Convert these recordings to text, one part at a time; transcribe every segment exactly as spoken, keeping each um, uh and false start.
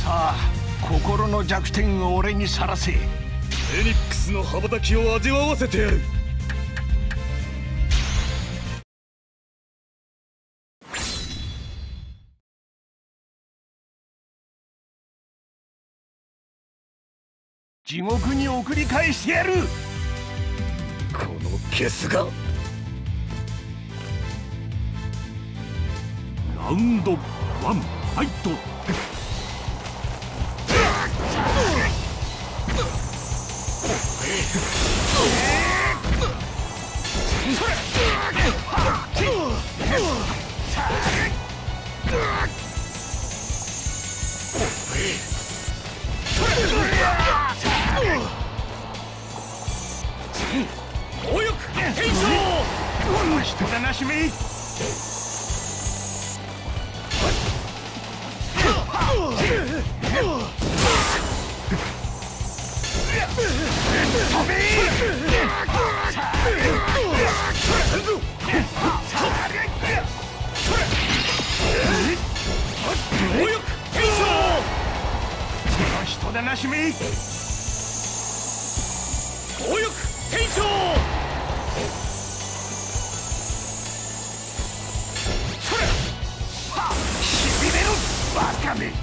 さあ心の弱点を俺にさらせ。 フェニックスの羽ばたきを味わわせてやる。 地獄に送り返してやる。 このゲスが。 ラウンドワンファイト。 強欲転生。 この人だなしめ。飛べ。 強欲転生。 この人だなしめ。 強欲転生。 しびれるバカめ。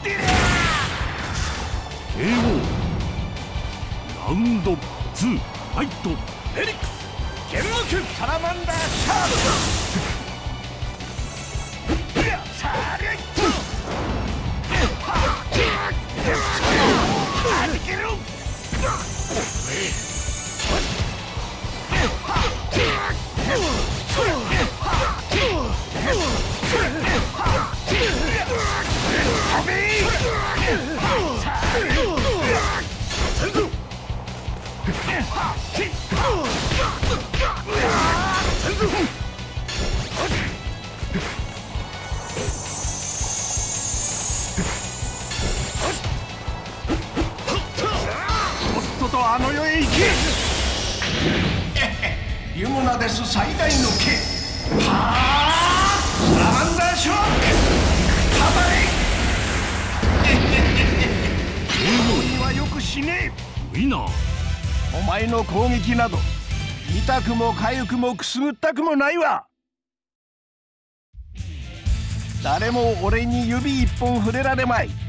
ケーオー。ラウンドツーファイト。 フェニックス剣幕。 サラマンダーシャープ。さりゃはじける。飛べ。とっととあの世へ行け。ユムナです最大の剣。はあサラマンダーショック。たまれ。君はよく死ねウィナー。 お前の攻撃など痛くも痒くもくすぐったくもないわ。誰も俺に指一本触れられまい。